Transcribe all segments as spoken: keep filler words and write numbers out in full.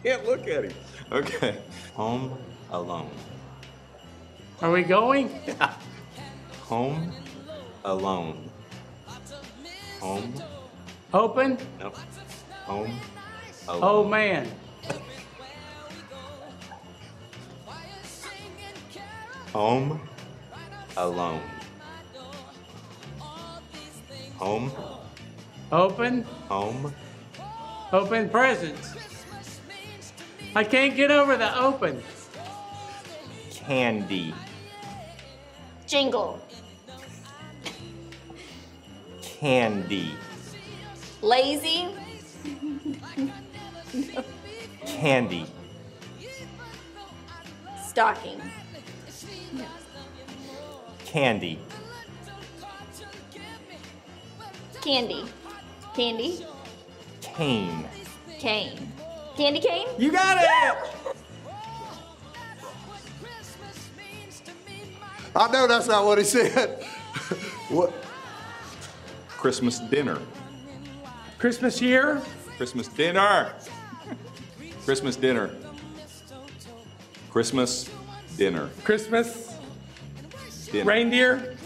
can't look at him. Okay. Home Alone. Are we going? Home Alone. Home. Open? No. Home Alone. Oh, man. Home Alone. Home. Open? Home. Open presents. I can't get over the open. Candy. Jingle. Candy. Lazy. Candy. Stocking. Candy. Candy. Candy. Cane. Cane. Candy cane? You got it! I know that's not what he said. What? Christmas dinner. Christmas year? Christmas dinner. Christmas dinner. Christmas dinner. Christmas? Dinner. Reindeer?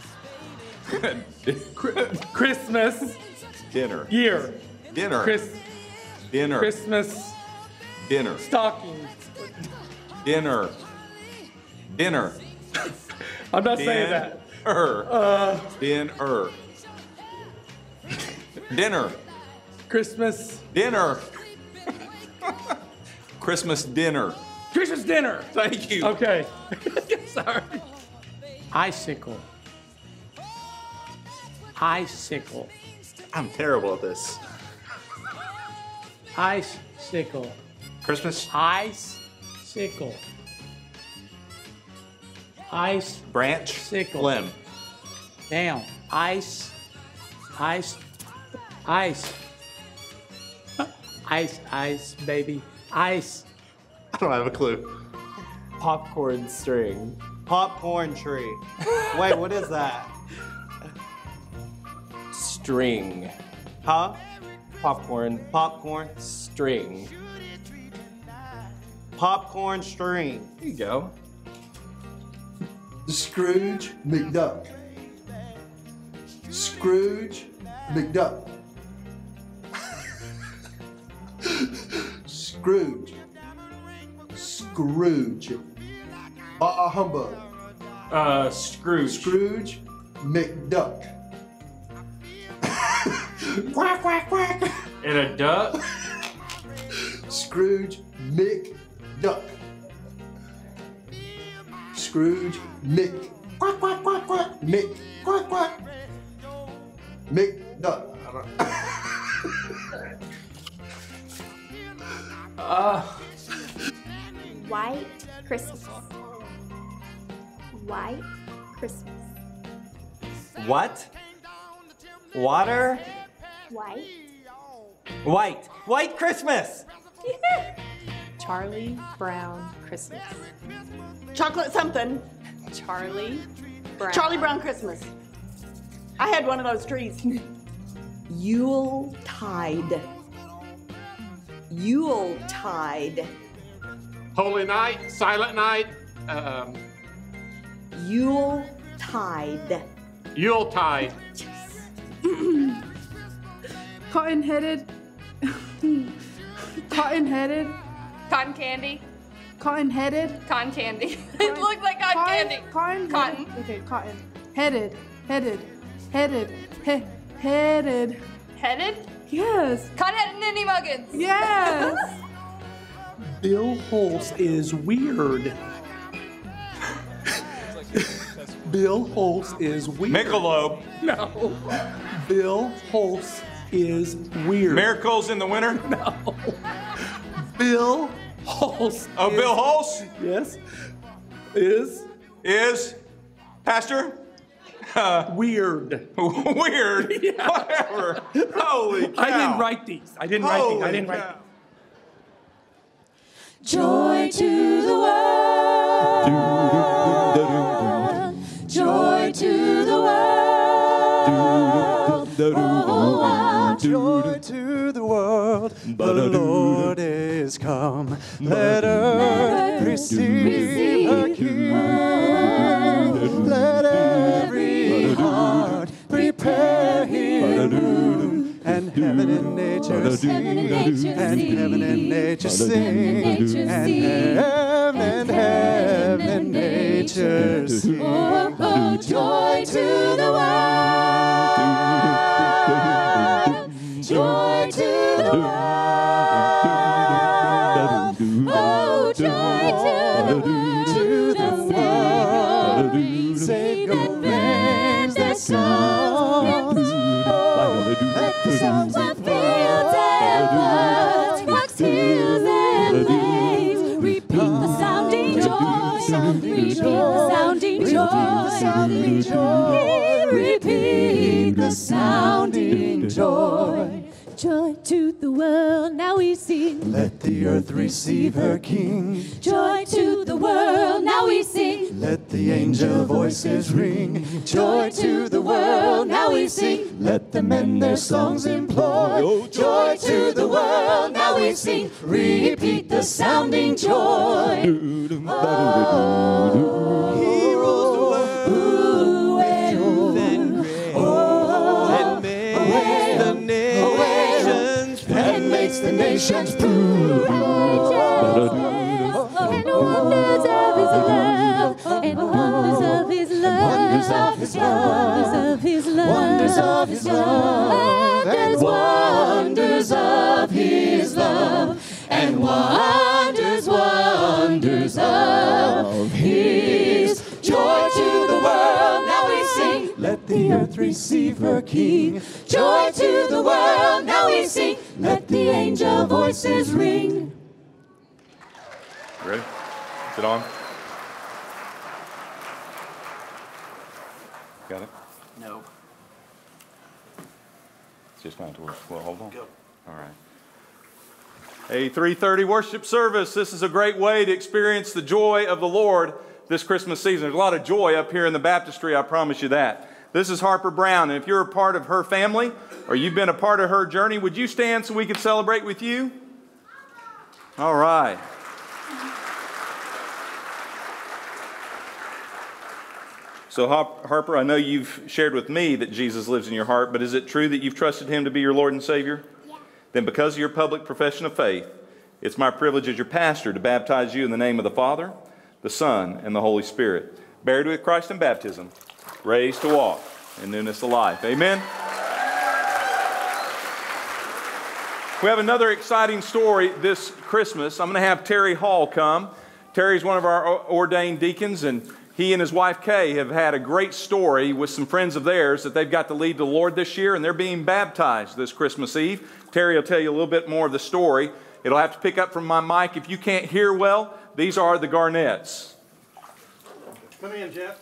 Christmas Dinner. year? Dinner. Chris, Dinner. Christmas Dinner. stocking. Dinner. Dinner. I'm not saying that. Dinner. Uh, Dinner. Dinner. Christmas. Dinner. Christmas dinner. Christmas dinner. Thank you. Okay. Sorry. Icicle. Icicle. I'm terrible at this. Icicle. Christmas? Icicle. Ice. Branch. Sickle. Limb. Down. Ice. Ice. Ice. Ice. Ice, baby. Ice. I don't have a clue. Popcorn string. Popcorn tree. Wait, what is that? String. Huh? Popcorn. Popcorn string. Popcorn string. There you go. Scrooge McDuck. Scrooge McDuck. Scrooge. Scrooge. Bah humbug. Uh, Scrooge. Scrooge McDuck. Quack, quack, quack. And a duck. Scrooge McDuck. Scrooge Mick. Quack, quack, quack, quack. Mick. Quack, quack. McDuck. Uh, White Christmas. White Christmas. what? Water? White. White. White Christmas. Charlie Brown Christmas. Chocolate something. Charlie Brown. Charlie Brown Christmas. I had one of those trees. Yule tide. Yule tide. Holy night, silent night, um, Yule tide. Yuletide. Cotton-headed. Cotton-headed. Cotton candy. Cotton-headed. Cotton candy. It looked like cotton, candy. Cotton. Cotton. Okay, cotton. Headed. Headed. Headed. He headed. Headed? Yes. Cotton-headed Ninny Muggins. Yes. Bill Hulse is weird. Bill Hulse is weird. Michelob. No. Bill Hulse is weird. Miracles in the winter? No. Bill Hulse. Oh, is, Bill Hulse? Yes. Is? Is? Pastor? Uh, weird. Weird? Yeah. Whatever. Holy cow. I didn't write these. I didn't write these. I didn't write these. Joy to the world. Joy to the world. Oh, Joy to the world, the Lord is come. Let earth receive her King. Let every heart prepare him room. And heaven and nature sing. And heaven and nature sing. And heaven and heaven and nature sing. Oh, oh, joy to the world. Joy to the world. Oh, joy to the world. To the world. Savior brings their songs. Let the songs of fields and woods, rocks, hills, and plains repeat the sounding joy. Repeat the sounding joy. Repeat the sounding joy. Joy to the world, now we sing. Let the earth receive her King. Joy to the world, now we sing. Let the angel voices ring. Joy to the world, now we sing. Let the men their songs employ. Joy to the world, now we sing. Repeat the sounding joy. Oh, he rules the world. Ooh, and and makes the nations prove. And wonders of his love, and wonders of his love, wonders of his love, Wonders of his love, and wonders of his love, and wonders, wonders of his joy to the world. Now we sing. Let the earth receive her King. Joy to the world. Now we sing. Let the angel voices ring. Ready? Is it on? Got it? No. It's just not to work. Well, hold on. Go. All right. Hey, three thirty worship service. This is a great way to experience the joy of the Lord this Christmas season. There's a lot of joy up here in the baptistry, I promise you that. This is Harper Brown, and if you're a part of her family or you've been a part of her journey, would you stand so we could celebrate with you? All right. So Harper, I know you've shared with me that Jesus lives in your heart, but is it true that you've trusted Him to be your Lord and Savior? Yeah. Then because of your public profession of faith, it's my privilege as your pastor to baptize you in the name of the Father, the Son, and the Holy Spirit. Buried with Christ in baptism, raised to walk in newness of life. Amen? We have another exciting story this Christmas. I'm going to have Terry Hall come. Terry's one of our ordained deacons, and he and his wife Kay have had a great story with some friends of theirs that they've got to lead the Lord this year, and they're being baptized this Christmas Eve. Terry will tell you a little bit more of the story. It'll have to pick up from my mic. If you can't hear well, these are the Garnetts. Come in, Jeff.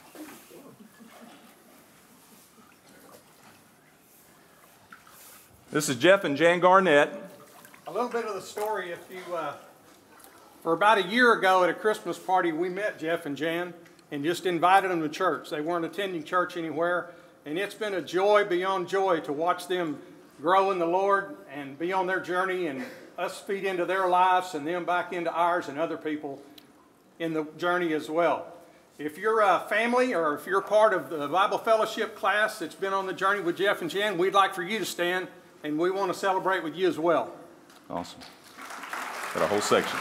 This is Jeff and Jan Garnett. A little bit of the story, if you, uh, for about a year ago at a Christmas party, we met Jeff and Jan and just invited them to church. They weren't attending church anywhere, and it's been a joy beyond joy to watch them grow in the Lord and be on their journey, and us feed into their lives and them back into ours and other people in the journey as well. If you're a family or if you're part of the Bible Fellowship class that's been on the journey with Jeff and Jan, we'd like for you to stand, and we want to celebrate with you as well. Awesome. Got a whole section.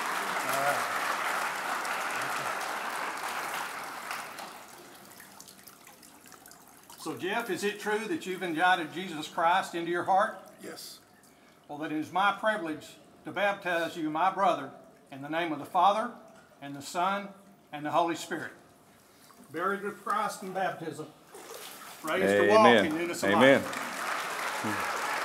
So Jeff, is it true that you've invited Jesus Christ into your heart? Yes. Well, then it is my privilege to baptize you, my brother, in the name of the Father, and the Son, and the Holy Spirit. Buried with Christ in baptism. Raised Amen. to walk in newness of Amen. life.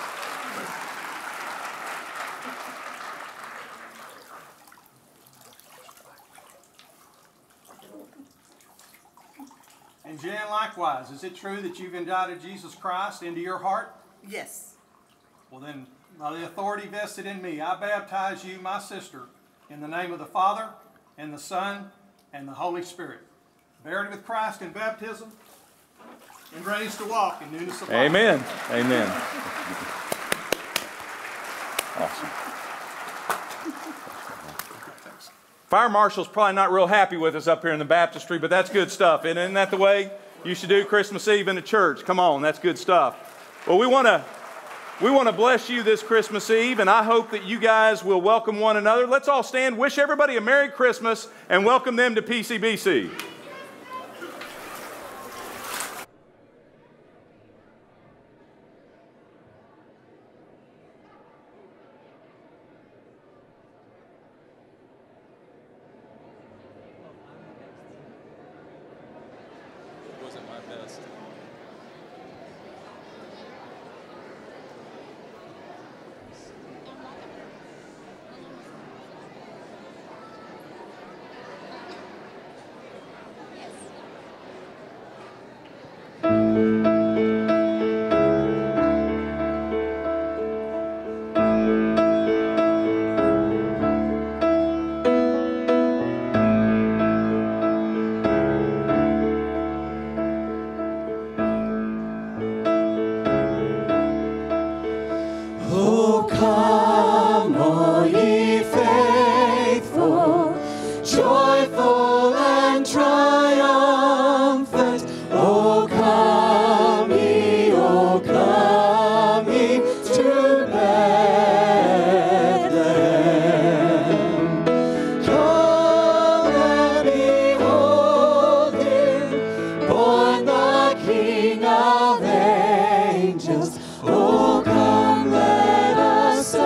And Jan, likewise, is it true that you've invited Jesus Christ into your heart? Yes. Well then, by the authority vested in me, I baptize you, my sister, in the name of the Father, and the Son, and the Holy Spirit. Buried with Christ in baptism, and raised to walk in newness of life. Amen. Amen. Awesome. Fire marshal's probably not real happy with us up here in the baptistry, but that's good stuff. And isn't that the way you should do Christmas Eve in the church? Come on, that's good stuff. Well, we want to we want to bless you this Christmas Eve, and I hope that you guys will welcome one another. Let's all stand, wish everybody a Merry Christmas, and welcome them to P C B C. Oh, come, let us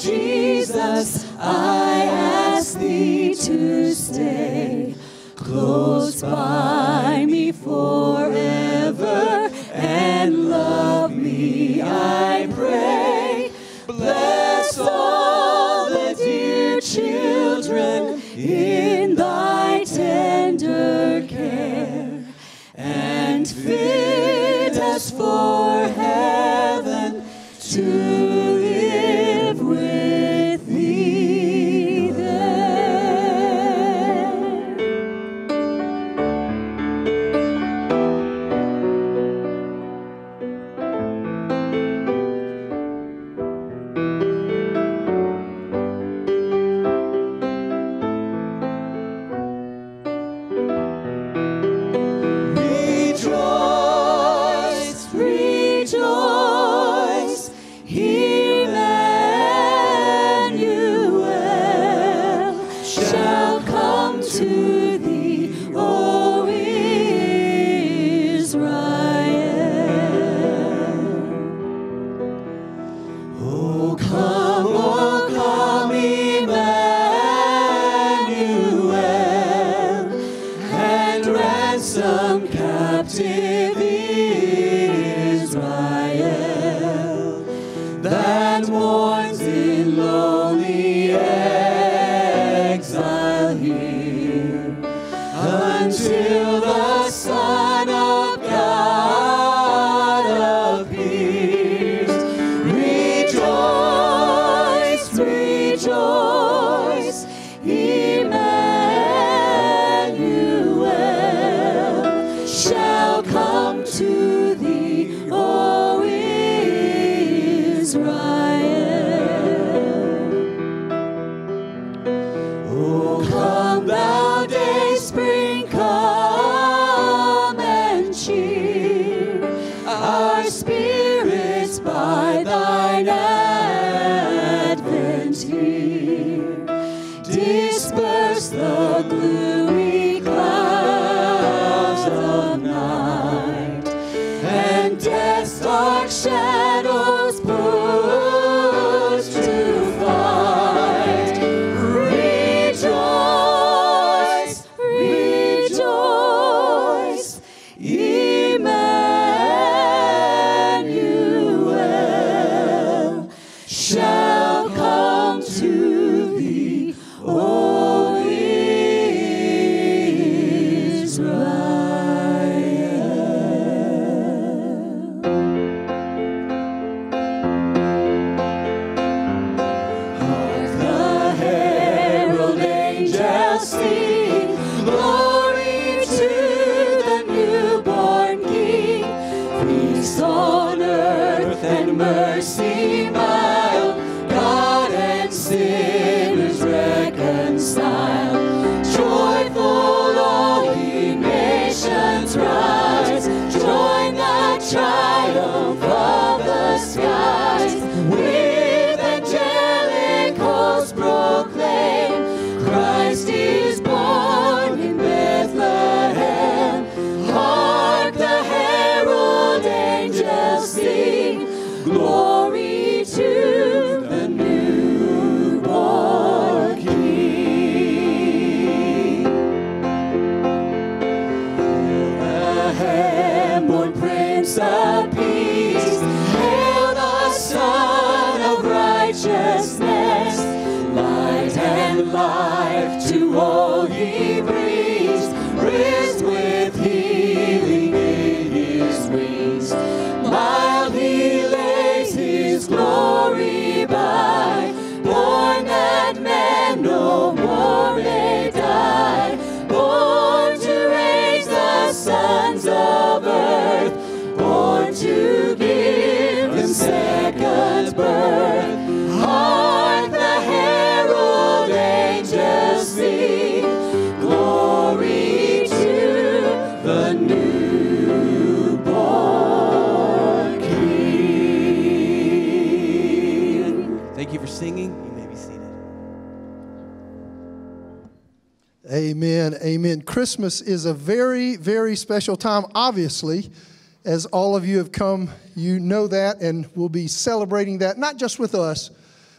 Jesus, I ask thee to stay close by me forever and love me, I pray. Bless all the dear children in thy tender care, and fit us for heaven to live with thee there. Rejoice, rejoice, Emmanuel shall come to thee, O Israel. O come, O come, Emmanuel, and ransom captive Israel that mourns in lonely exile here, until the Son of God appears. Rejoice, rejoice, Emmanuel shall come to thee, O Israel. O come thou day spring, come and cheer our spirits by thine advent here. Disperse the gloomy clouds of night, and death's dark shadows put to flight. Rejoice, rejoice, Emmanuel shall come to thee, O Israel. Hark the herald angels sing, glory to the newborn King. Peace on earth and mercy mild, God and sinners reconciled. Joyful all ye nations rise, join the triumph of the skies. With angelic hosts proclaim, Christ is born in Bethlehem. Hark the herald angels sing, glory to the newborn King. Bethlehem-born Prince of Peace, hail the Son of Righteousness. Light and life to all he breathes, raised with healing in his wings. Mild he lays his glory by, born that men no more may die. Born to raise the sons of earth, born to give them second birth. Hark the herald angels sing, glory to the newborn King. Thank you for singing. You may be seated. Amen. Amen. Christmas is a very, very special time, obviously. As all of you have come, you know that, and we'll be celebrating that, not just with us,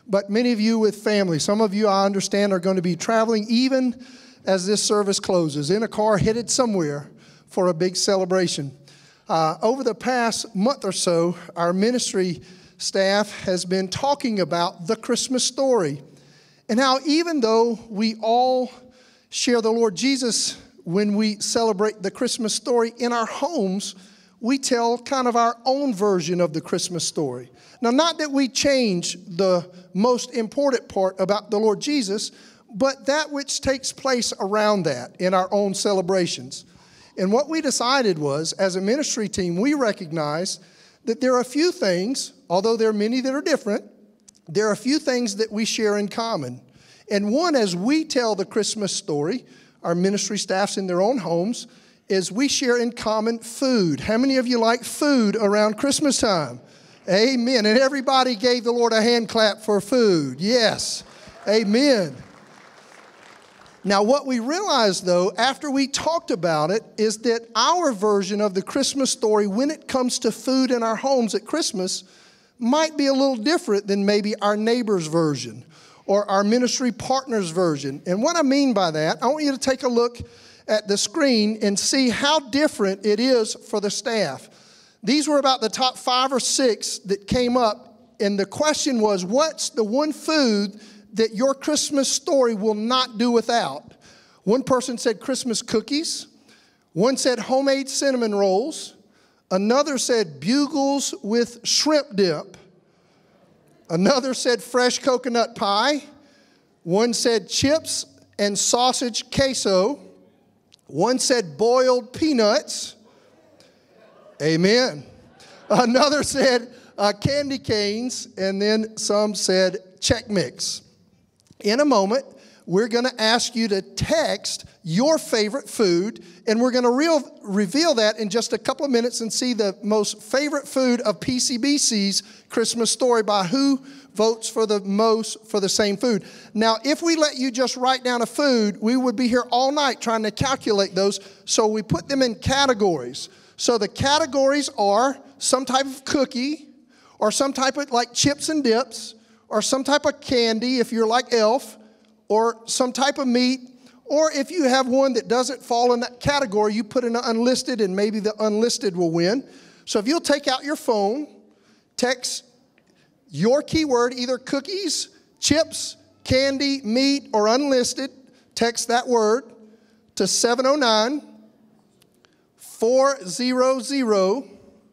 but many of you with family. Some of you, I understand, are going to be traveling even as this service closes, in a car headed somewhere for a big celebration. Uh, over the past month or so, our ministry staff has been talking about the Christmas story and how even though we all share the Lord Jesus when we celebrate the Christmas story in our homes, we tell kind of our own version of the Christmas story. Now, not that we change the most important part about the Lord Jesus, but that which takes place around that in our own celebrations. And what we decided was, as a ministry team, we recognized that there are a few things, although there are many that are different, there are a few things that we share in common. And one, as we tell the Christmas story, our ministry staffs in their own homes, is we share in common food. How many of you like food around Christmas time? Amen. And everybody gave the Lord a hand clap for food. Yes. Amen. Now, what we realized, though, after we talked about it, is that our version of the Christmas story when it comes to food in our homes at Christmas might be a little different than maybe our neighbor's version or our ministry partner's version. And what I mean by that, I want you to take a look at the screen and see how different it is for the staff. These were about the top five or six that came up, and the question was, what's the one food that your Christmas story will not do without? One person said Christmas cookies. One said homemade cinnamon rolls. Another said bugles with shrimp dip. Another said fresh coconut pie. One said chips and sausage queso. One said boiled peanuts. Amen. Another said uh, candy canes. And then some said Chex Mix. In a moment, we're going to ask you to text your favorite food, and we're going to real, reveal that in just a couple of minutes and see the most favorite food of P C B C's Christmas story by who votes for the most for the same food. Now, if we let you just write down a food, we would be here all night trying to calculate those, so we put them in categories. So the categories are some type of cookie, or some type of like chips and dips, or some type of candy if you're like Elf, or some type of meat, or if you have one that doesn't fall in that category, you put in an unlisted and maybe the unlisted will win. So if you'll take out your phone, text your keyword, either cookies, chips, candy, meat, or unlisted, text that word to seven oh nine, four hundred,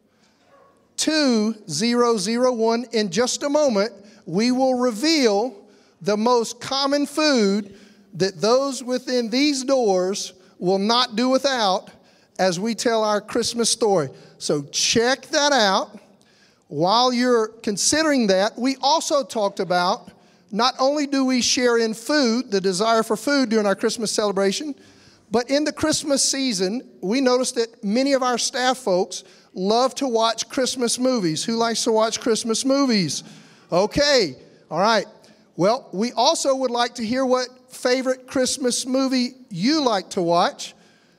two thousand one. In just a moment, we will reveal the most common food that those within these doors will not do without as we tell our Christmas story. So check that out. While you're considering that, we also talked about not only do we share in food, the desire for food during our Christmas celebration, but in the Christmas season, we noticed that many of our staff folks love to watch Christmas movies. Who likes to watch Christmas movies? Okay, all right. Well, we also would like to hear what favorite Christmas movie you like to watch.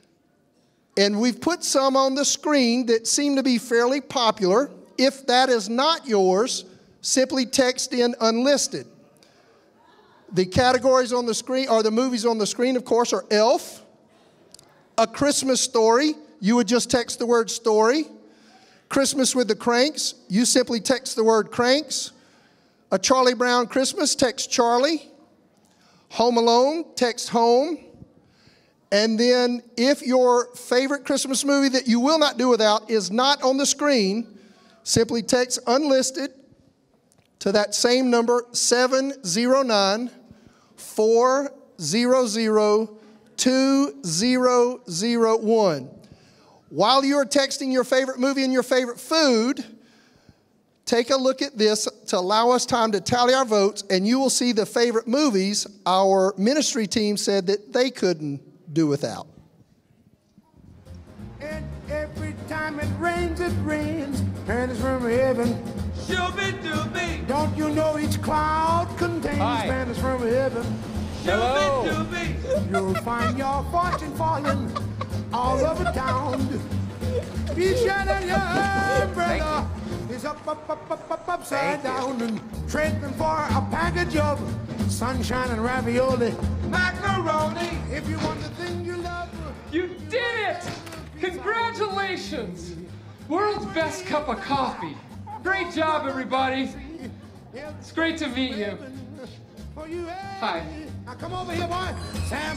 And we've put some on the screen that seem to be fairly popular. If that is not yours, simply text in unlisted. The categories on the screen, or the movies on the screen, of course, are Elf, A Christmas Story. You would just text the word story. Christmas with the Cranks. You simply text the word Cranks. A Charlie Brown Christmas, text Charlie. Home Alone, text home. And then if your favorite Christmas movie that you will not do without is not on the screen, simply text unlisted to that same number, seven oh nine, four hundred, two thousand one. While you're texting your favorite movie and your favorite food, take a look at this to allow us time to tally our votes, and you will see the favorite movies our ministry team said that they couldn't do without. And every time it rains, it rains, and it's from heaven. Shooby-dooby. Don't you know each cloud contains Spanish from heaven? Shooby-dooby. You'll find your fortune falling all over town. Be sure that your umbrella is eyes up, up, up, up, up, upside down and trading for a package of sunshine and ravioli, macaroni. If you want the thing you love, you did it! Congratulations! World's best cup of coffee. Great job, everybody. It's great to meet you. Hi. Now come over here, boy. Sam.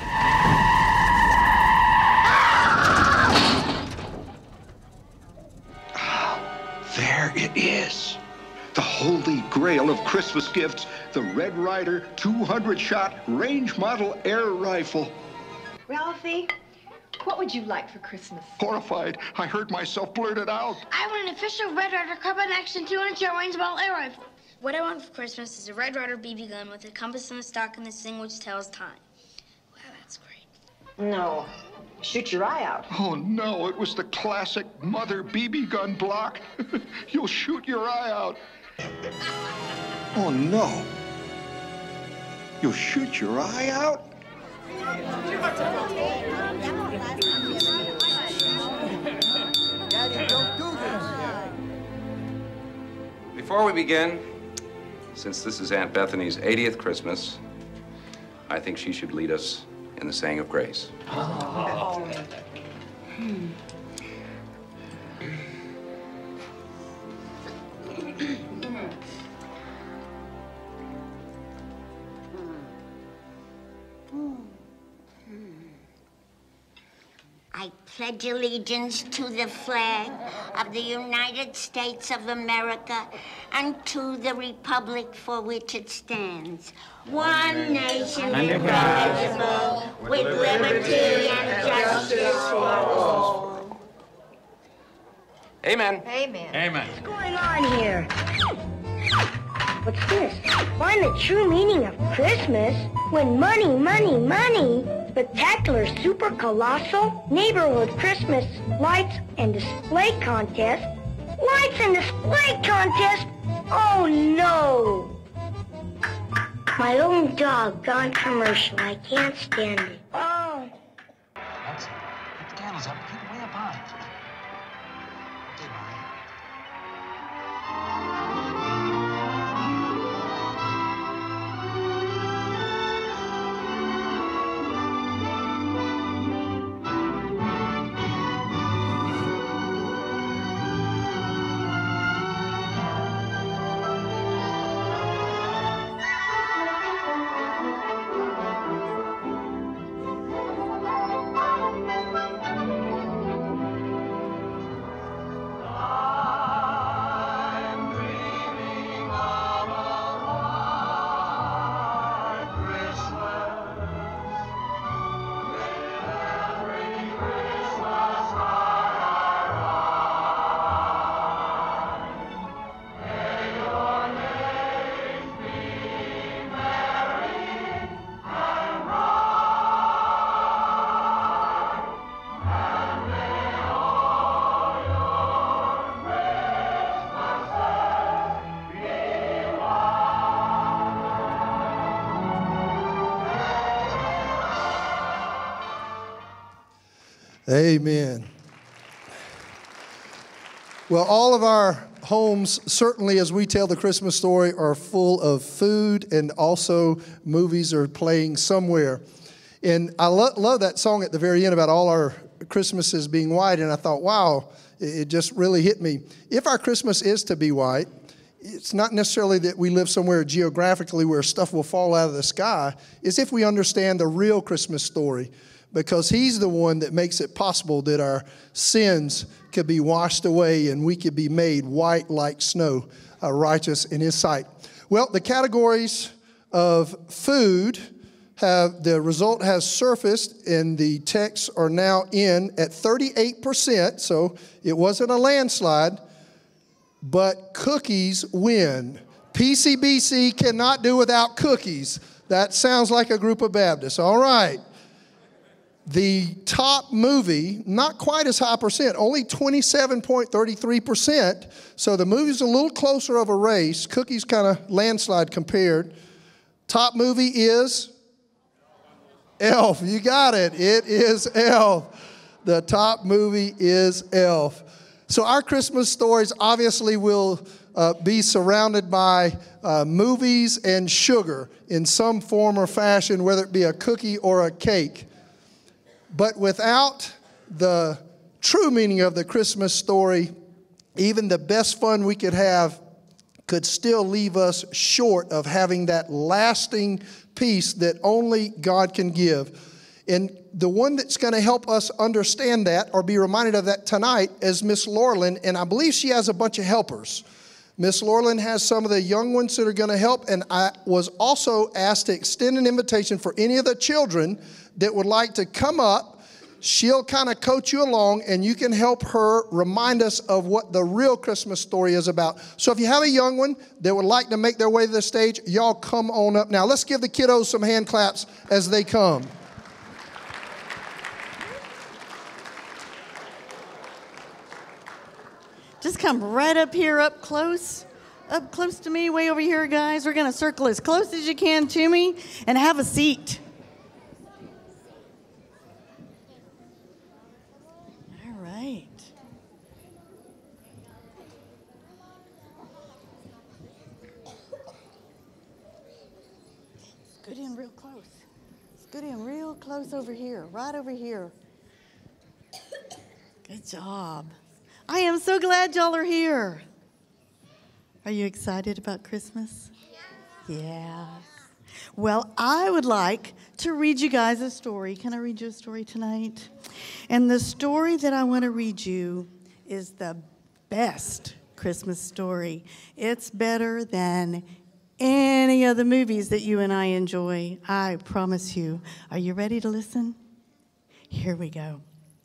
There it is. The holy grail of Christmas gifts, the Red Ryder two hundred shot range model air rifle. Ralphie, what would you like for Christmas? Horrified, I heard myself blurt it out. I want an official Red Ryder Carbine Action two hundred shot range model air rifle. What I want for Christmas is a Red Ryder B B gun with a compass and a stock and this thing which tells time. Wow, that's great. No. Shoot your eye out. Oh, no, it was the classic mother B B gun block. You'll shoot your eye out. Oh, no. You'll shoot your eye out? Daddy, don't do this. Before we begin, since this is Aunt Bethany's eightieth Christmas, I think she should lead us in the saying of grace. Oh. Hmm. I pledge allegiance to the flag of the United States of America and to the republic for which it stands, one nation indivisible, with liberty and justice for all. Amen. Amen. Amen. What's going on here? What's this? Find the true meaning of Christmas when money, money, money. Spectacular, super colossal neighborhood Christmas lights and display contest. Lights and display contest? Oh no! My own dog gone commercial. I can't stand it. Oh. That's it. Put the candles up. Keep it way up high. Okay, bye. Amen. Well, all of our homes, certainly as we tell the Christmas story, are full of food, and also movies are playing somewhere. And I lo- love that song at the very end about all our Christmases being white, and I thought, wow, it, it just really hit me. If our Christmas is to be white, it's not necessarily that we live somewhere geographically where stuff will fall out of the sky. It's if we understand the real Christmas story, because he's the one that makes it possible that our sins could be washed away and we could be made white like snow, uh, righteous in his sight. Well, the categories of food have, the result has surfaced, and the texts are now in at thirty-eight percent, so it wasn't a landslide, but cookies win. P C B C cannot do without cookies. That sounds like a group of Baptists. All right. The top movie, not quite as high percent, only twenty-seven point three three percent. So the movie's a little closer of a race. Cookies kind of landslide compared. Top movie is Elf. You got it. It is Elf. The top movie is Elf. So our Christmas stories obviously will uh, be surrounded by uh, movies and sugar in some form or fashion, whether it be a cookie or a cake. But without the true meaning of the Christmas story, even the best fun we could have could still leave us short of having that lasting peace that only God can give. And the one that's going to help us understand that or be reminded of that tonight is Miss Laurelyn, and I believe she has a bunch of helpers. Miss Laurelyn has some of the young ones that are going to help, and I was also asked to extend an invitation for any of the children that would like to come up. She'll kind of coach you along, and you can help her remind us of what the real Christmas story is about. So if you have a young one that would like to make their way to the stage, y'all come on up now. Let's give the kiddos some hand claps as they come. Just come right up here, up close, up close to me, way over here, guys. We're going to circle as close as you can to me and have a seat. All right. Scoot in real close. Scoot in real close over here, right over here. Good job. I am so glad y'all are here. Are you excited about Christmas? Yeah. Yeah. Well, I would like to read you guys a story. Can I read you a story tonight? And the story that I want to read you is the best Christmas story. It's better than any of the movies that you and I enjoy. I promise you. Are you ready to listen? Here we go.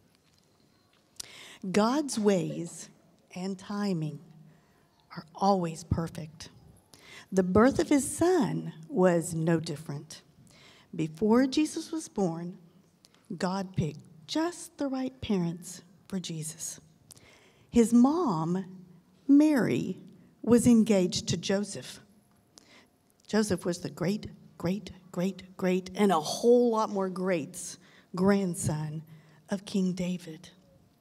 God's ways and timing are always perfect. The birth of his son was no different. Before Jesus was born, God picked just the right parents for Jesus. His mom, Mary, was engaged to Joseph. Joseph was the great, great, great, great, and a whole lot more greats grandson of King David.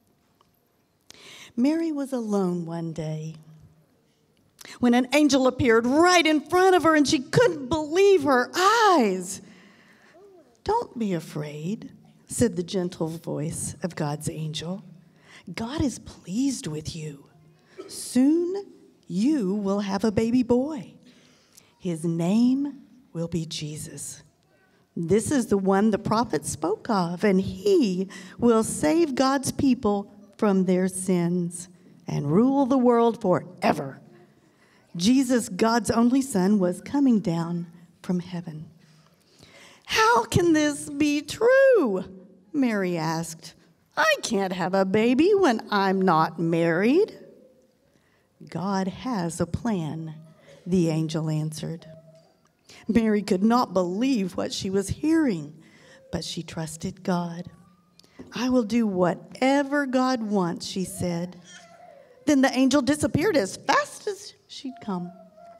Mary was alone one day when an angel appeared right in front of her and she couldn't believe her eyes. "Don't be afraid," said the gentle voice of God's angel. "God is pleased with you. Soon you will have a baby boy. His name will be Jesus. This is the one the prophet spoke of, and he will save God's people from their sins and rule the world forever." Jesus, God's only son, was coming down from heaven. "How can this be true?" Mary asked. "I can't have a baby when I'm not married." "God has a plan," the angel answered. Mary could not believe what she was hearing, but she trusted God. "I will do whatever God wants," she said. Then the angel disappeared as fast as she'd come.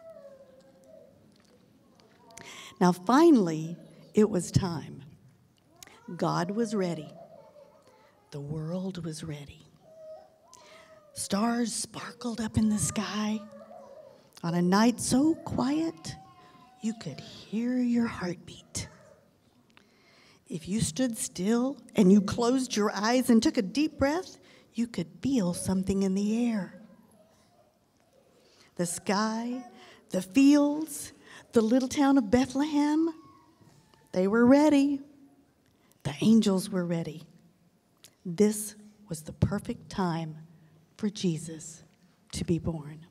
Now finally, it was time. God was ready. The world was ready. Stars sparkled up in the sky. On a night so quiet, you could hear your heartbeat. If you stood still and you closed your eyes and took a deep breath, you could feel something in the air. The sky, the fields, the little town of Bethlehem, they were ready. The angels were ready. This was the perfect time for Jesus to be born.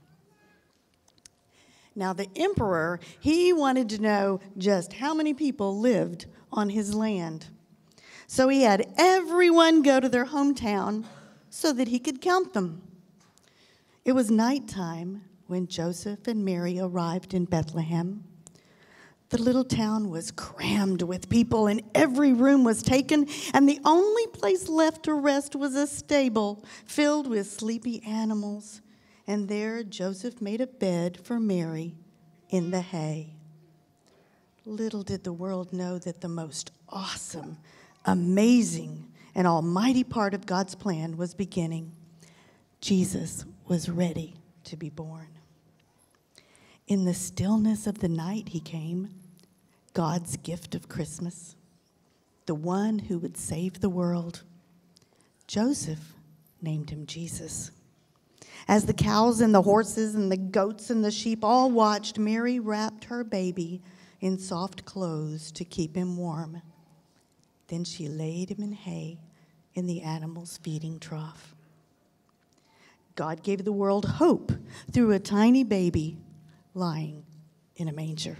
Now the emperor, he wanted to know just how many people lived on his land. So he had everyone go to their hometown so that he could count them. It was nighttime when Joseph and Mary arrived in Bethlehem. The little town was crammed with people, and every room was taken, and the only place left to rest was a stable filled with sleepy animals. And there Joseph made a bed for Mary in the hay. Little did the world know that the most awesome, amazing, and almighty part of God's plan was beginning. Jesus was ready to be born. In the stillness of the night, he came, God's gift of Christmas, the one who would save the world. Joseph named him Jesus. As the cows and the horses and the goats and the sheep all watched, Mary wrapped her baby in soft clothes to keep him warm. Then she laid him in hay in the animals' feeding trough. God gave the world hope through a tiny baby lying in a manger.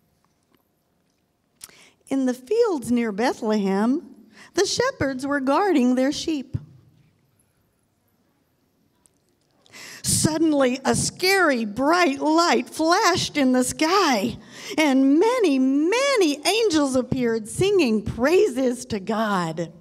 In the fields near Bethlehem, the shepherds were guarding their sheep. Suddenly, a scary bright light flashed in the sky, and many, many angels appeared singing praises to God.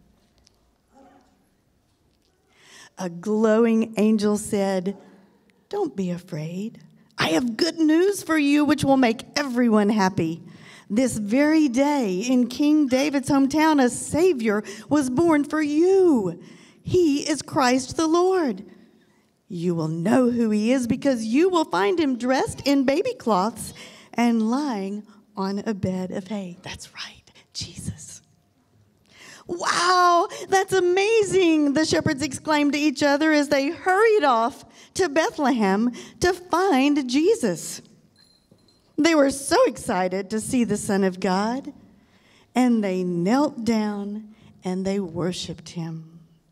A glowing angel said, "Don't be afraid. I have good news for you which will make everyone happy. This very day in King David's hometown, a Savior was born for you. He is Christ the Lord. You will know who he is because you will find him dressed in baby cloths and lying on a bed of hay." That's right, Jesus. "Wow, that's amazing," the shepherds exclaimed to each other as they hurried off to Bethlehem to find Jesus. They were so excited to see the Son of God, and they knelt down and they worshiped him.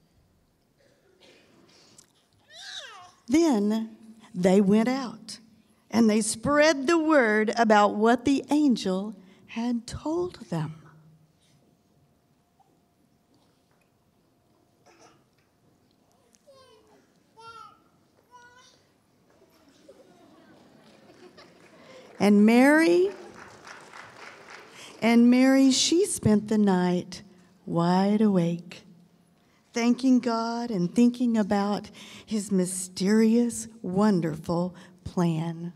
Then they went out and they spread the word about what the angel had told them. And Mary, and Mary, she spent the night wide awake, thanking God and thinking about his mysterious, wonderful plan.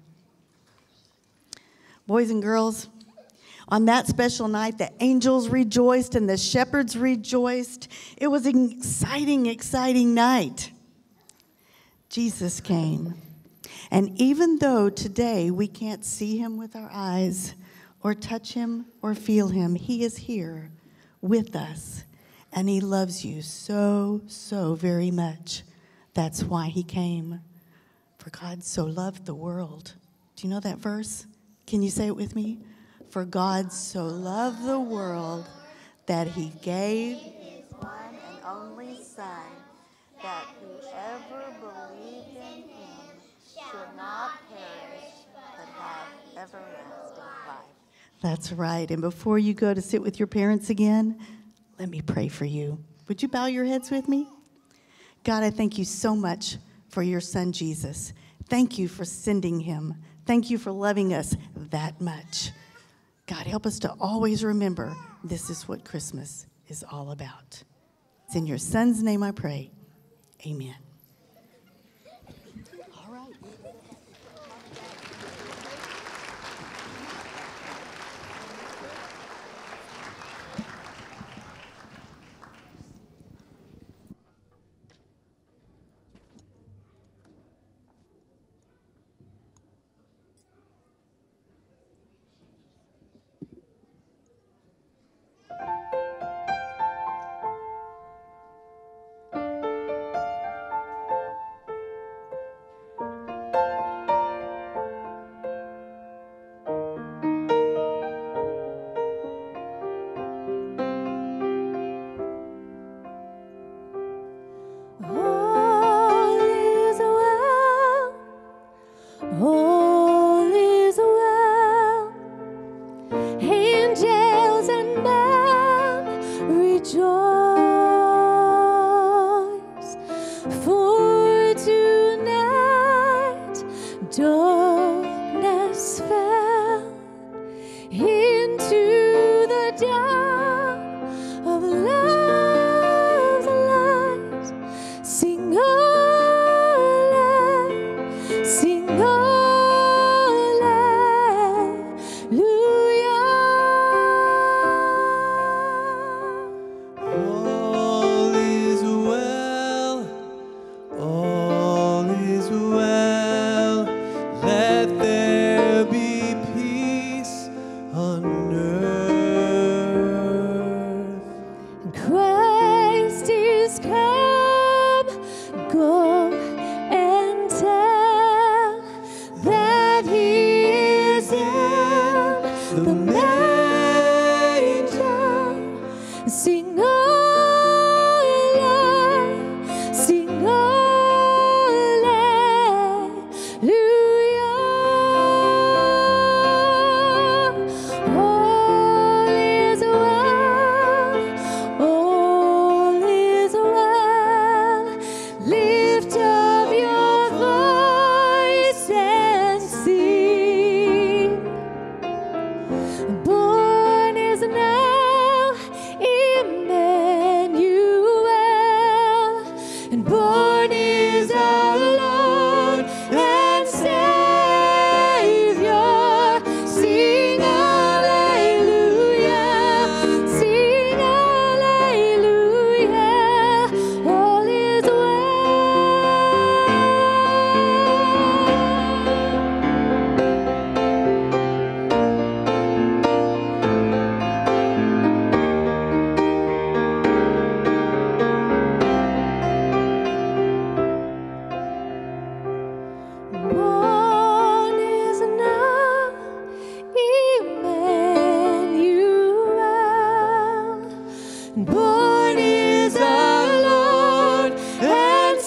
Boys and girls, on that special night, the angels rejoiced and the shepherds rejoiced. It was an exciting, exciting night. Jesus came. And even though today we can't see him with our eyes or touch him or feel him, he is here with us. And he loves you so, so very much. That's why he came. For God so loved the world. Do you know that verse? Can you say it with me? For God so loved the world that he gave his one and only Son, that whoever believed in him should not perish, but have everlasting life. That's right. And before you go to sit with your parents again, let me pray for you. Would you bow your heads with me? God, I thank you so much for your Son, Jesus. Thank you for sending him. Thank you for loving us that much. God, help us to always remember this is what Christmas is all about. It's in your Son's name I pray. Amen. All right. All is well, all is well. Angels and men rejoice, for tonight darkness fell into the dawn of love's light. Sing hallelujah, sing hallelujah. All is well, all the manger. Sing hallelujah, sing hallelujah. All is well, all is well. Lift up your voice and sing. Born is now Emmanuel, and born is our Lord and Savior. Sing hallelujah, sing hallelujah. All is Born is now Emmanuel, born is our Lord and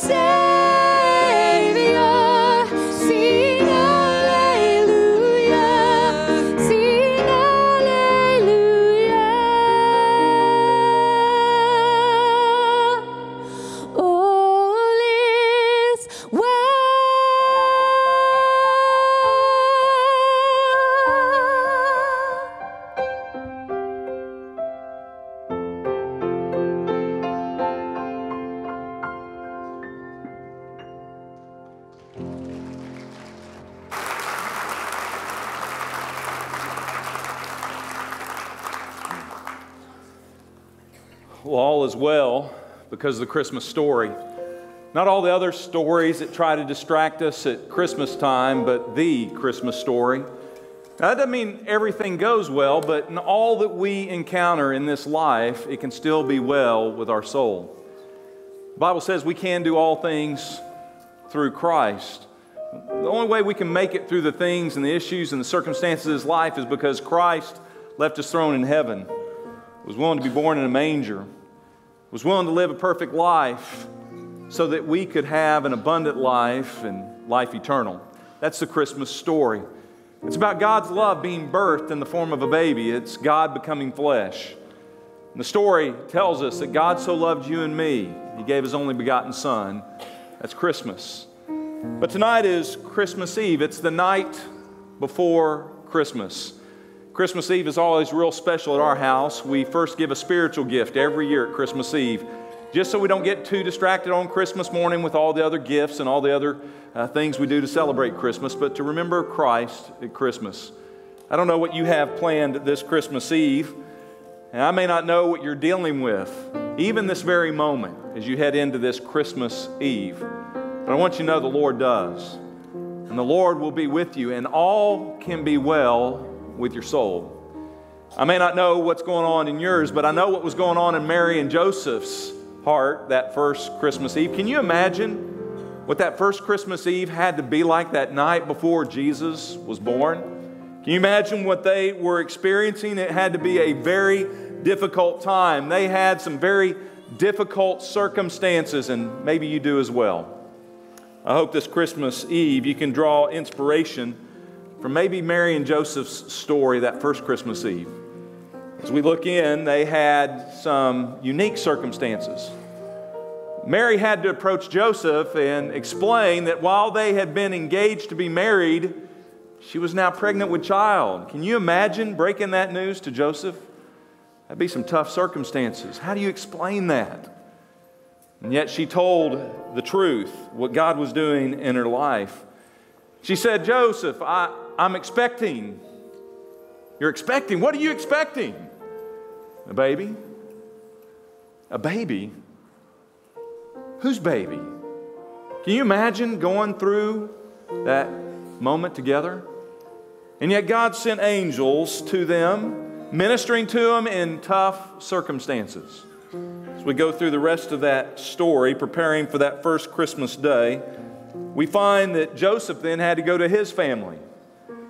Savior. Sing hallelujah, sing hallelujah. All is Well, all is well because of the Christmas story. Not all the other stories that try to distract us at Christmas time, but the Christmas story. Now, that doesn't mean everything goes well, but in all that we encounter in this life, it can still be well with our soul. The Bible says we can do all things through Christ. The only way we can make it through the things and the issues and the circumstances of this life is because Christ left His throne in heaven, was willing to be born in a manger, was willing to live a perfect life so that we could have an abundant life and life eternal. That's the Christmas story. It's about God's love being birthed in the form of a baby. It's God becoming flesh. And the story tells us that God so loved you and me, He gave His only begotten Son. That's Christmas. But tonight is Christmas Eve. It's the night before Christmas. Christmas Eve is always real special at our house. We first give a spiritual gift every year at Christmas Eve, just so we don't get too distracted on Christmas morning with all the other gifts and all the other uh, things we do to celebrate Christmas, but to remember Christ at Christmas. I don't know what you have planned this Christmas Eve, and I may not know what you're dealing with, even this very moment as you head into this Christmas Eve. But I want you to know the Lord does, and the Lord will be with you, and all can be well with your soul. I may not know what's going on in yours, but I know what was going on in Mary and Joseph's heart that first Christmas Eve. Can you imagine what that first Christmas Eve had to be like that night before Jesus was born? Can you imagine what they were experiencing? It had to be a very difficult time. They had some very difficult circumstances, and maybe you do as well. I hope this Christmas Eve you can draw inspiration from maybe Mary and Joseph's story that first Christmas Eve. As we look in, they had some unique circumstances. Mary had to approach Joseph and explain that while they had been engaged to be married, she was now pregnant with child. Can you imagine breaking that news to Joseph? That'd be some tough circumstances. How do you explain that? And yet she told the truth, what God was doing in her life. She said, Joseph, I, I'm expecting. You're expecting? What are you expecting? A baby? A baby? Whose baby? Can you imagine going through that moment together? And yet God sent angels to them, ministering to them in tough circumstances. As we go through the rest of that story, preparing for that first Christmas day, we find that Joseph then had to go to his family.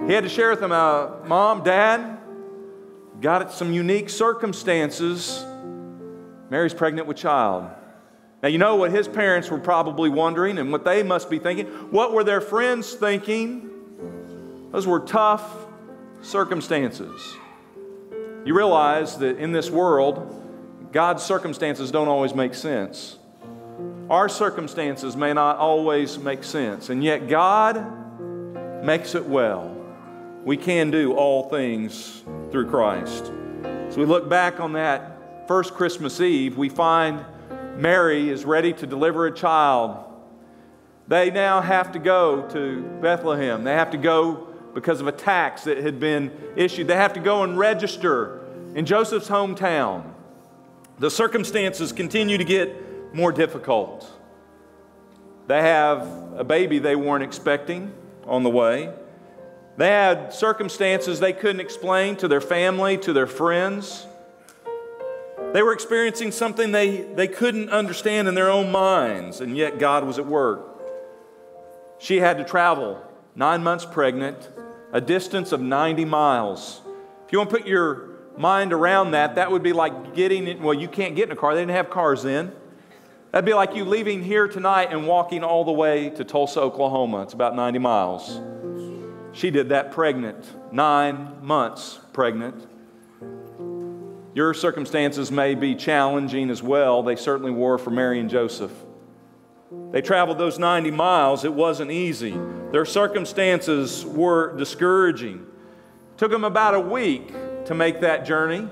He had to share with them, uh, Mom, Dad, got some unique circumstances. Mary's pregnant with child. Now, you know what his parents were probably wondering and what they must be thinking. What were their friends thinking? Those were tough circumstances. You realize that in this world, God's circumstances don't always make sense. Our circumstances may not always make sense, and yet God makes it well. We can do all things through Christ. So we look back on that first Christmas Eve, we find Mary is ready to deliver a child. They now have to go to Bethlehem. They have to go because of a tax that had been issued. They have to go and register in Joseph's hometown. The circumstances continue to get more difficult. They have a baby they weren't expecting on the way. They had circumstances they couldn't explain to their family, to their friends. They were experiencing something they, they couldn't understand in their own minds, and yet God was at work. She had to travel, nine months pregnant, a distance of ninety miles. If you want to put your mind around that, that would be like getting in, well, you can't get in a car. They didn't have cars then. That'd be like you leaving here tonight and walking all the way to Tulsa, Oklahoma. It's about ninety miles. She did that pregnant, nine months pregnant. Your circumstances may be challenging as well. They certainly were for Mary and Joseph. They traveled those ninety miles. It wasn't easy. Their circumstances were discouraging. It took them about a week to make that journey.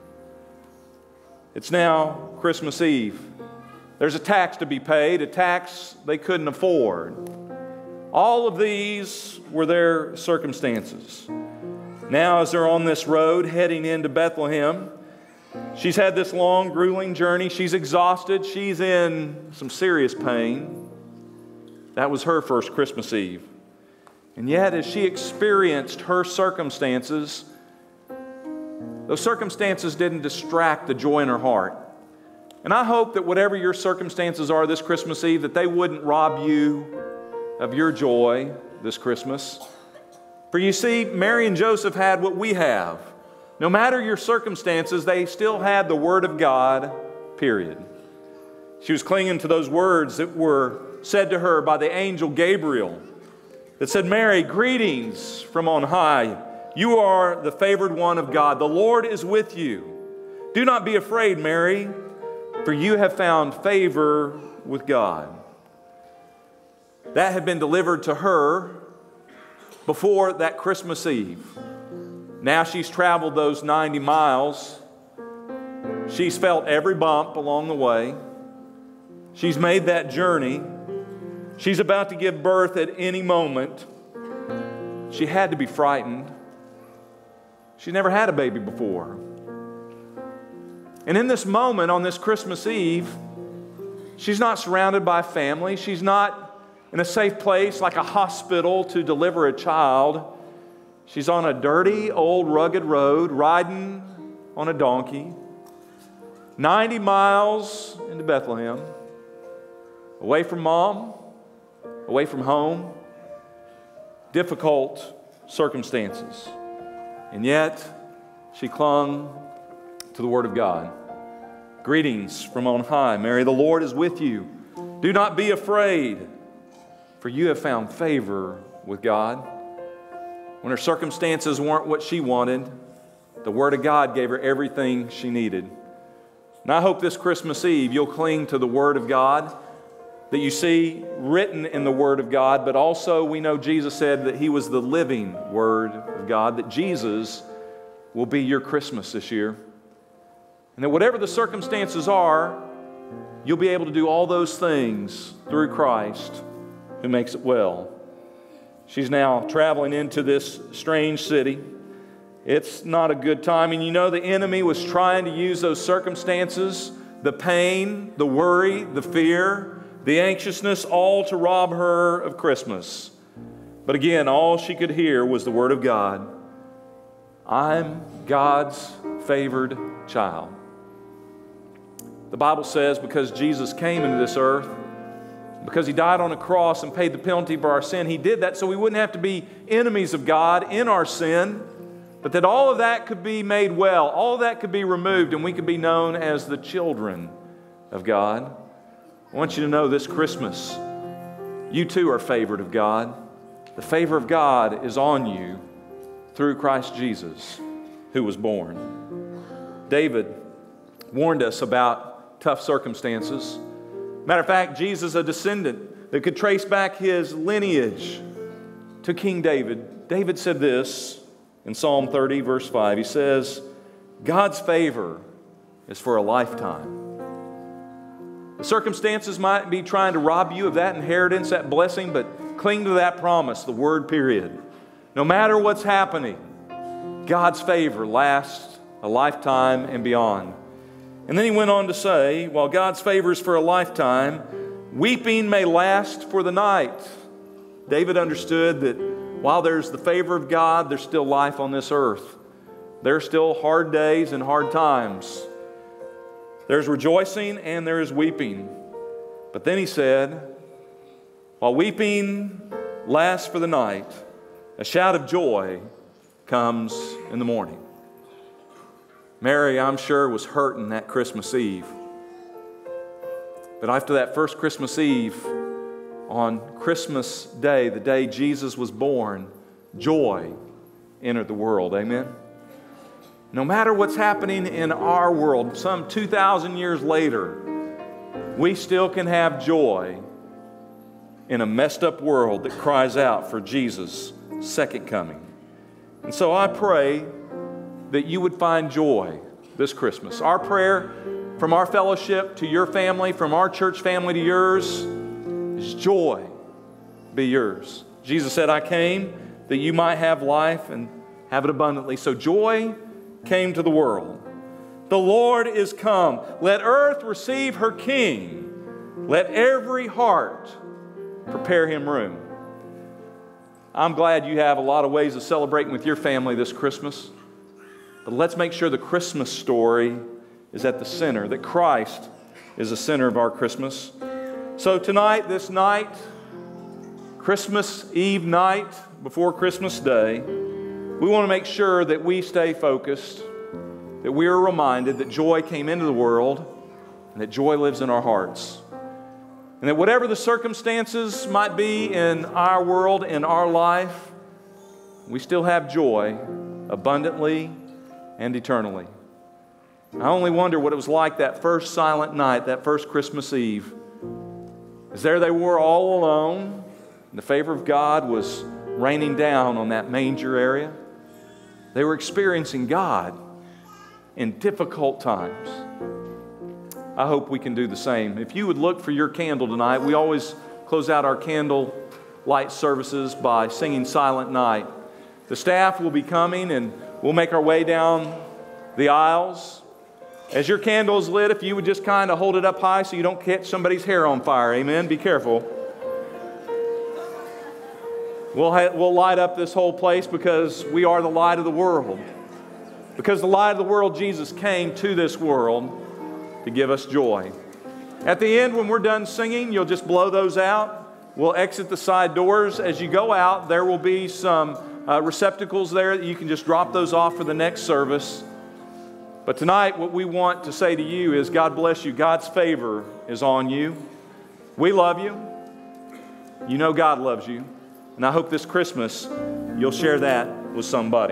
It's now Christmas Eve. There's a tax to be paid, a tax they couldn't afford. All of these were their circumstances. Now, as they're on this road heading into Bethlehem, she's had this long, grueling journey. She's exhausted. She's in some serious pain. That was her first Christmas Eve. And yet, as she experienced her circumstances, those circumstances didn't distract the joy in her heart. And I hope that whatever your circumstances are this Christmas Eve, that they wouldn't rob you of your joy this Christmas. For you see, Mary and Joseph had what we have. No matter your circumstances, they still had the Word of God, period. She was clinging to those words that were said to her by the angel Gabriel that said, Mary, greetings from on high. You are the favored one of God. The Lord is with you. Do not be afraid, Mary, for you have found favor with God. That had been delivered to her before that Christmas Eve. Now she's traveled those ninety miles. She's felt every bump along the way. She's made that journey. She's about to give birth at any moment. She had to be frightened. She never had a baby before. And in this moment, on this Christmas Eve, she's not surrounded by family. She's not in a safe place like a hospital to deliver a child. She's on a dirty, old, rugged road, riding on a donkey, ninety miles into Bethlehem, away from mom, away from home, difficult circumstances. And yet, she clung to the Word of God. Greetings from on high, Mary, the Lord is with you. Do not be afraid, for you have found favor with God. When her circumstances weren't what she wanted, the Word of God gave her everything she needed. And I hope this Christmas Eve you'll cling to the Word of God that you see written in the Word of God, but also we know Jesus said that He was the living Word of God, that Jesus will be your Christmas this year. And that whatever the circumstances are, you'll be able to do all those things through Christ who makes it well. She's now traveling into this strange city. It's not a good time. And you know the enemy was trying to use those circumstances, the pain, the worry, the fear, the anxiousness, all to rob her of Christmas. But again, all she could hear was the Word of God. I'm God's favored child. The Bible says because Jesus came into this earth, because He died on a cross and paid the penalty for our sin. He did that so we wouldn't have to be enemies of God in our sin, but that all of that could be made well, all of that could be removed, and we could be known as the children of God. I want you to know this Christmas, you too are favored of God. The favor of God is on you through Christ Jesus, who was born. David warned us about tough circumstances. Matter of fact, Jesus, a descendant that could trace back his lineage to King David. David said this in Psalm thirty, verse five. He says, God's favor is for a lifetime. The circumstances might be trying to rob you of that inheritance, that blessing, but cling to that promise, the word period. No matter what's happening, God's favor lasts a lifetime and beyond. And then he went on to say, while God's favor is for a lifetime, weeping may last for the night. David understood that while there's the favor of God, there's still life on this earth. There are still hard days and hard times. There's rejoicing and there is weeping. But then he said, while weeping lasts for the night, a shout of joy comes in the morning. Mary, I'm sure, was hurting that Christmas Eve. But after that first Christmas Eve, on Christmas Day, the day Jesus was born, joy entered the world. Amen? No matter what's happening in our world, some two thousand years later, we still can have joy in a messed up world that cries out for Jesus' second coming. And so I pray that you would find joy this Christmas. Our prayer from our fellowship to your family, from our church family to yours, is joy be yours. Jesus said, I came that you might have life and have it abundantly. So joy came to the world. The Lord is come. Let earth receive her King. Let every heart prepare Him room. I'm glad you have a lot of ways of celebrating with your family this Christmas. But let's make sure the Christmas story is at the center, that Christ is the center of our Christmas. So tonight, this night, Christmas Eve night before Christmas Day, we want to make sure that we stay focused, that we are reminded that joy came into the world and that joy lives in our hearts. And that whatever the circumstances might be in our world, in our life, we still have joy abundantly and eternally. I only wonder what it was like that first silent night, that first Christmas Eve. As there they were all alone, and the favor of God was raining down on that manger area. They were experiencing God in difficult times. I hope we can do the same. If you would look for your candle tonight, we always close out our candle light services by singing Silent Night. The staff will be coming and we'll make our way down the aisles. As your candle is lit, if you would just kind of hold it up high so you don't catch somebody's hair on fire. Amen? Be careful. We'll, ha- we'll light up this whole place because we are the light of the world. Because the light of the world, Jesus came to this world to give us joy. At the end, when we're done singing, you'll just blow those out. We'll exit the side doors. As you go out, there will be some uh, receptacles there that you can just drop those off for the next service. But tonight, what we want to say to you is, God bless you. God's favor is on you. We love you. You know God loves you. And I hope this Christmas you'll share that with somebody.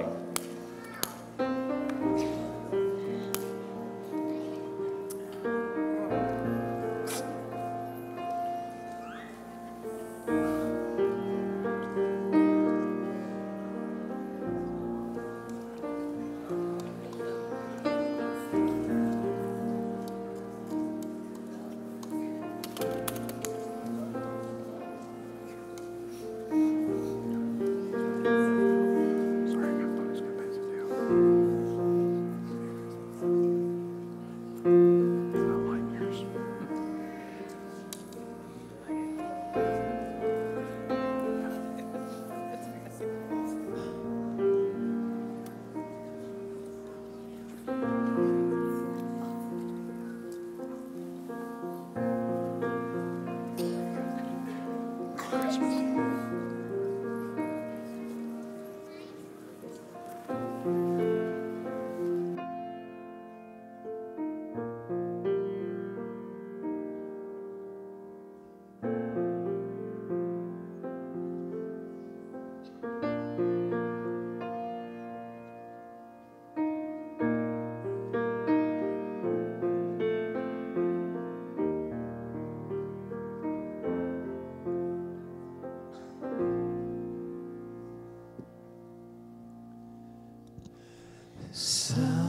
sound.